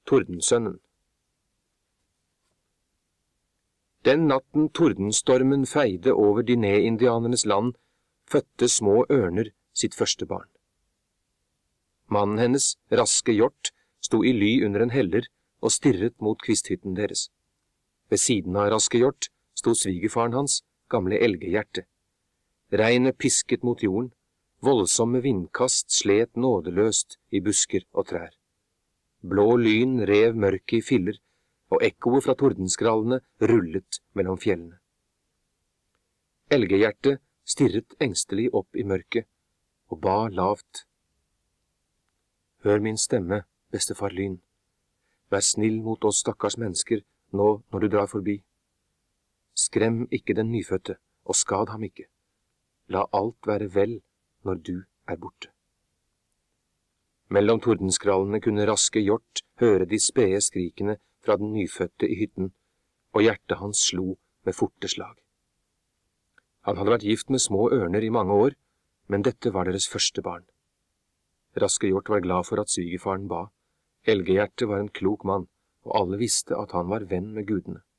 Tordensønnen. Den natten tordenstormen feide over Diné-indianernes land, fødte små ørner sitt første barn. Mannen hennes, Raske Hjort, sto i ly under en heller og stirret mot kvisthytten deres. Ved siden av Raske Hjort sto svigerfaren hans, gamle Elgehjerte. Regnet pisket mot jorden, voldsomme vindkast slet nådeløst i busker og trær. Blå lyn rev mørket i filler, og ekkoet fra tordenskrallene rullet mellom fjellene. Elgehjerte stirret engstelig opp i mørket og ba lavt. Hør min stemme, bestefar Lyn. Vær snill mot oss stakkars mennesker nå når du drar forbi. Skrem ikke den nyfødte, og skad ham ikke. La alt være vel når du er borte. Mellom tordenskrallene kunne Raske Hjort høre de spede skrikene fra den nyfødte i hytten, og hjertet hans slo med forte slag. Han hadde vært gift med små ørner i mange år, men dette var deres første barn. Raske Hjort var glad for at svigerfaren ba. Elgehjerte var en klok mann, og alle visste at han var venn med gudene.